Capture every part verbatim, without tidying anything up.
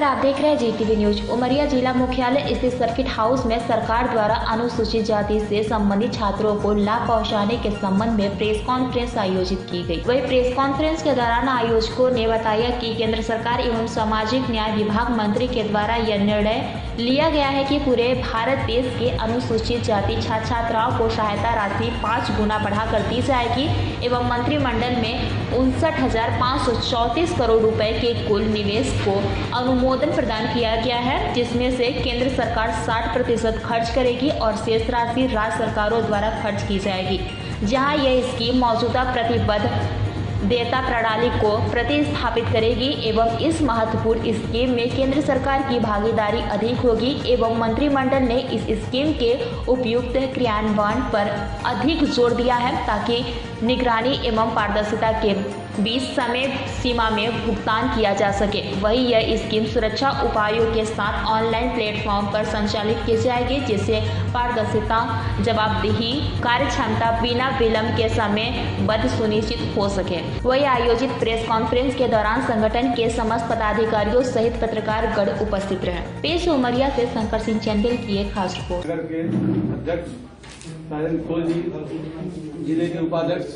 नमस्कार, आप देख रहे हैं जी टीवी न्यूज। उमरिया जिला मुख्यालय स्थित सर्किट हाउस में सरकार द्वारा अनुसूचित जाति से संबंधित छात्रों को लाभ पहुंचाने के संबंध में प्रेस कॉन्फ्रेंस आयोजित की गई। वही प्रेस कॉन्फ्रेंस के दौरान आयोजकों ने बताया कि केंद्र सरकार एवं सामाजिक न्याय विभाग मंत्री के द्वारा यह निर्णय लिया गया है कि पूरे भारत देश के अनुसूचित जाति छात्र छात्राओं को सहायता राशि पाँच गुना बढ़ाकर दी जाएगी एवं मंत्रिमंडल में उनसठ हजार पाँच सौ चौंतीस करोड़ रुपए के कुल निवेश को अनुमोदन प्रदान किया गया है, जिसमें से केंद्र सरकार साठ प्रतिशत खर्च करेगी और शेष राशि राज्य सरकारों द्वारा खर्च की जाएगी। जहां यह स्कीम मौजूदा प्रतिबद्ध देयता प्रणाली को प्रतिस्थापित करेगी एवं इस महत्वपूर्ण स्कीम में केंद्र सरकार की भागीदारी अधिक होगी एवं मंत्रिमंडल ने इस स्कीम के उपयुक्त क्रियान्वयन पर अधिक जोर दिया है ताकि निगरानी एवं पारदर्शिता के बीच समय सीमा में भुगतान किया जा सके। वहीं यह स्कीम सुरक्षा उपायों के साथ ऑनलाइन प्लेटफॉर्म पर संचालित की जाएगी, जिससे पारदर्शिता, जवाबदेही, कार्यक्षमता बिना विलंब के समय बद्ध सुनिश्चित हो सके। वही आयोजित प्रेस कॉन्फ्रेंस के दौरान संगठन के समस्त पदाधिकारियों सहित पत्रकार गण उपस्थित रहे। पेश उमरिया से शंकर सिंह चंदेल की एक खास रिपोर्ट। जिले के उपाध्यक्ष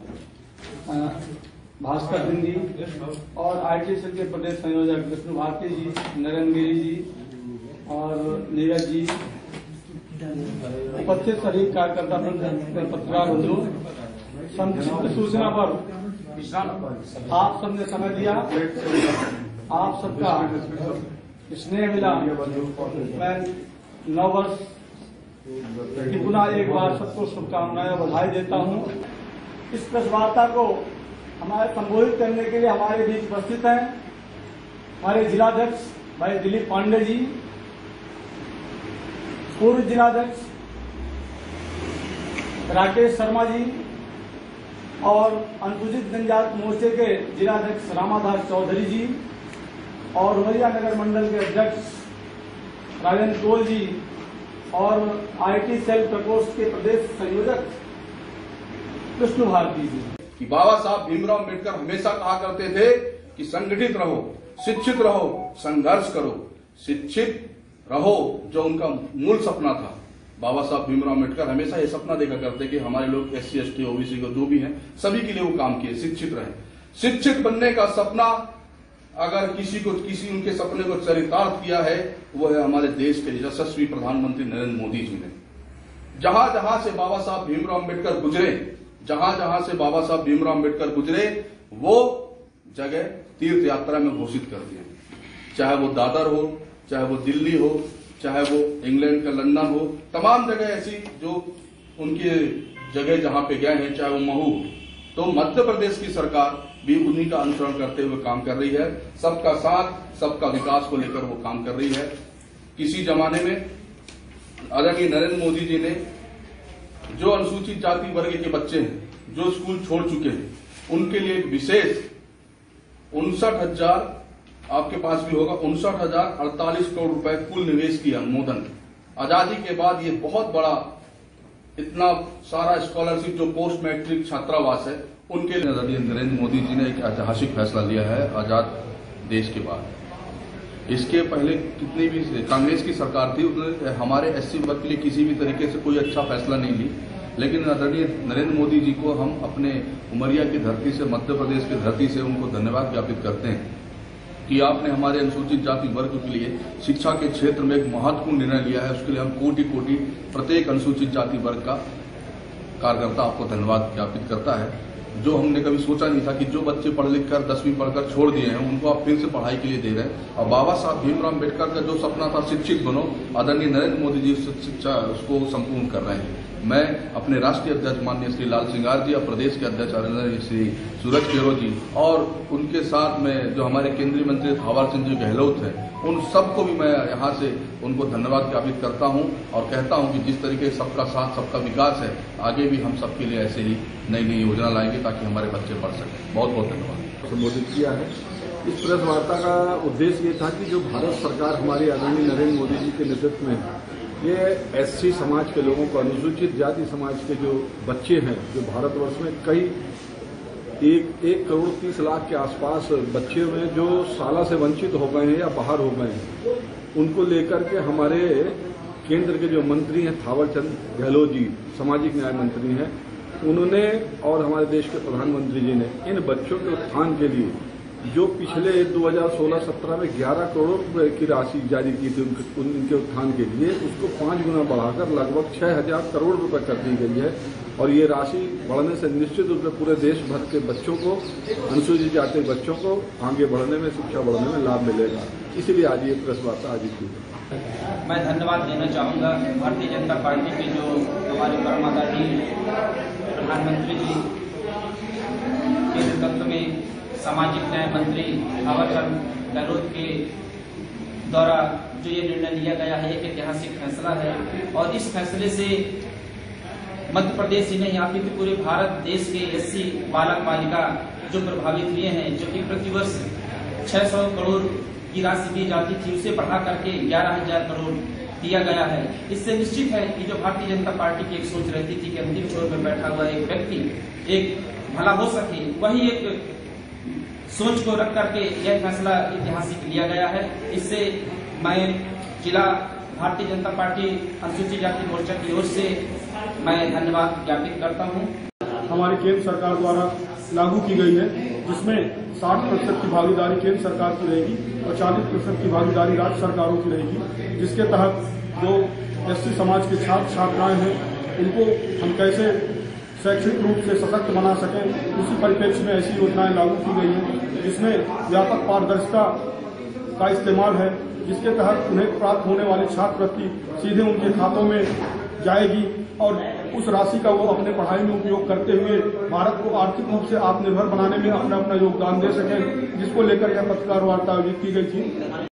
भास्कर सिंह जी और आईटी सेल के प्रदेश संयोजक विष्णु भारती जी, नरेंद्र गिरी जी और नीरज जी, उपस्थित सभी कार्यकर्ता पत्रकार बंधु, संक्षिप्त सूचना पर आप सबने समय दिया। आप सबका स्नेह मिला। मैं नौ वर्ष की पुनः एक बार सबको शुभकामनाएं बधाई देता हूं। इस प्रेस वार्ता को हमारे संबोधित करने के लिए हमारे बीच उपस्थित हैं हमारे जिलाध्यक्ष भाई दिलीप पांडे जी, पूर्व जिलाध्यक्ष राकेश शर्मा जी और अनुसूचित जनजाति मोर्चे के जिलाध्यक्ष रामादास चौधरी जी और उमरिया नगर मंडल के अध्यक्ष राजेंद्र कोल जी और आईटी सेल प्रकोष्ठ के प्रदेश संयोजक विष्णु भारती जी। कि बाबा साहब भीमराव अम्बेडकर हमेशा कहा करते थे कि संगठित रहो, शिक्षित रहो, संघर्ष करो। शिक्षित रहो जो उनका मूल सपना था। बाबा साहब भीमराव अम्बेडकर हमेशा ये सपना देखा करते कि हमारे लोग S C S T OBC को जो भी हैं सभी के लिए वो काम किए, शिक्षित रहे। शिक्षित बनने का सपना अगर किसी को किसी उनके सपने को चरितार्थ किया है वो है हमारे देश के यशस्वी प्रधानमंत्री नरेंद्र मोदी जी ने। जहां जहां से बाबा साहब भीमराव अम्बेडकर गुजरे जहां जहां से बाबा साहब भीमराव अम्बेडकर गुजरे वो जगह तीर्थ यात्रा में घोषित कर दिए। चाहे वो दादर हो, चाहे वो दिल्ली हो, चाहे वो इंग्लैंड का लंदन हो, तमाम जगह ऐसी जो उनके जगह जहां पे गए हैं, चाहे वो महू। तो मध्य प्रदेश की सरकार भी उन्हीं का अनुसरण करते हुए काम कर रही है। सबका साथ, सबका विकास को लेकर वो काम कर रही है। किसी जमाने में आदरणीय नरेंद्र मोदी जी ने जो अनुसूचित जाति वर्ग के बच्चे हैं जो स्कूल छोड़ चुके हैं उनके लिए एक विशेष उनसठ हजार आपके पास भी होगा उनसठ हजार अड़तालीस करोड़ रुपए कुल निवेश की अनुमोदन। आजादी के बाद ये बहुत बड़ा इतना सारा स्कॉलरशिप जो पोस्ट मैट्रिक छात्रावास है उनके लिए नरेंद्र मोदी जी ने एक ऐतिहासिक फैसला लिया है आजाद देश के बाद। इसके पहले कितनी भी कांग्रेस की सरकार थी उसने हमारे एससी वर्ग के लिए किसी भी तरीके से कोई अच्छा फैसला नहीं ली, लेकिन आदरणीय नरेंद्र मोदी जी को हम अपने उमरिया की धरती से, मध्य प्रदेश की धरती से उनको धन्यवाद ज्ञापित करते हैं कि आपने हमारे अनुसूचित जाति वर्ग के लिए शिक्षा के क्षेत्र में एक महत्वपूर्ण निर्णय लिया है। उसके लिए हम कोटि कोटि प्रत्येक अनुसूचित जाति वर्ग का कार्यकर्ता आपको धन्यवाद ज्ञापित करता है। जो हमने कभी सोचा नहीं था कि जो बच्चे पढ़ लिख कर दसवीं पढ़कर छोड़ दिए हैं उनको आप फिर से पढ़ाई के लिए दे रहे हैं। और बाबा साहब भीमराव अम्बेडकर का जो सपना था शिक्षित बनो, आदरणीय नरेंद्र मोदी जी शिक्षा उसको संपूर्ण कर रहे हैं। मैं अपने राष्ट्रीय अध्यक्ष माननीय श्री लाल सिंगार जी और प्रदेश के अध्यक्ष आदरणीय श्री सूरज केरो जी और उनके साथ में जो हमारे केंद्रीय मंत्री थावर चंद जी गहलोत हैं उन सबको भी मैं यहाँ से उनको धन्यवाद ज्ञापित करता हूँ और कहता हूँ कि जिस तरीके से सबका साथ सबका विकास है आगे भी हम सबके लिए ऐसे ही नई नई योजना लाएंगे ताकि हमारे बच्चे पढ़ सकें। बहुत बहुत धन्यवाद। संबोधित किया है। इस प्रेस वार्ता का उद्देश्य ये था कि जो भारत सरकार हमारी आदरणीय नरेंद्र मोदी जी के नेतृत्व में ये एससी समाज के लोगों को, अनुसूचित जाति समाज के जो बच्चे हैं जो भारतवर्ष में कई एक एक करोड़ तीस लाख के आसपास बच्चे में जो शाला से वंचित हो गए हैं या बाहर हो गए हैं, उनको लेकर के हमारे केंद्र के जो मंत्री हैं थावरचंद गहलोत जी, सामाजिक न्याय मंत्री हैं, उन्होंने और हमारे देश के प्रधानमंत्री जी ने इन बच्चों के उत्थान के लिए जो पिछले दो हज़ार सोलह सत्रह में ग्यारह करोड़ रुपए की राशि जारी की थी उनके, उनके उत्थान के लिए, उसको पांच गुना बढ़ाकर लगभग छह हजार करोड़ रुपए कर दी गई है। और ये राशि बढ़ने से निश्चित रूप से पूरे देश भर के बच्चों को, अनुसूचित जाति के बच्चों को आगे बढ़ने में, शिक्षा बढ़ने में लाभ मिलेगा। इसीलिए आज ये प्रेस वार्ता आयोजित की है। मैं धन्यवाद देना चाहूँगा भारतीय जनता पार्टी के जो हमारे परम आदरणीय प्रधानमंत्री जी के नेतृत्व में सामाजिक न्याय मंत्री थावरचंद गहलोत के द्वारा जो ये निर्णय लिया गया है, एक ऐतिहासिक फैसला है। और इस फैसले से मध्य प्रदेश ही नहीं, आप पूरे भारत देश के एससी बालक बालिका जो प्रभावित हुए हैं, जो कि प्रतिवर्ष छह सौ करोड़ की राशि दी जाती थी, उसे बढ़ा करके ग्यारह हजार करोड़ दिया गया है। इससे निश्चित है कि जो भारतीय जनता पार्टी की एक सोच रहती थी कि अंतिम छोर में बैठा हुआ एक व्यक्ति एक भला हो सके, वही एक सोच को रख करके यह फैसला ऐतिहासिक लिया गया है। इससे मैं जिला भारतीय जनता पार्टी अनुसूचित जाति मोर्चा की ओर से मैं धन्यवाद ज्ञापित करता हूँ। हमारी केंद्र सरकार द्वारा लागू की गई है, जिसमें साठ प्रतिशत की भागीदारी केंद्र सरकार की रहेगी और चालीस प्रतिशत की भागीदारी राज्य सरकारों की रहेगी, जिसके तहत जो एससी समाज के छात्र छात्राएं हैं, उनको हम कैसे शैक्षणिक रूप से सशक्त बना सकें, उसी परिप्रेक्ष्य में ऐसी योजनाएं लागू की गई हैं, जिसमें व्यापक पारदर्शिता का इस्तेमाल है, जिसके तहत उन्हें प्राप्त होने वाली छात्रवृत्ति सीधे उनके खातों में जाएगी और उस राशि का वो अपने पढ़ाई में उपयोग करते हुए भारत को आर्थिक रूप से आत्मनिर्भर बनाने में अपना अपना योगदान दे सकें, जिसको लेकर यह पत्रकार वार्ता आयोजित की गई थी।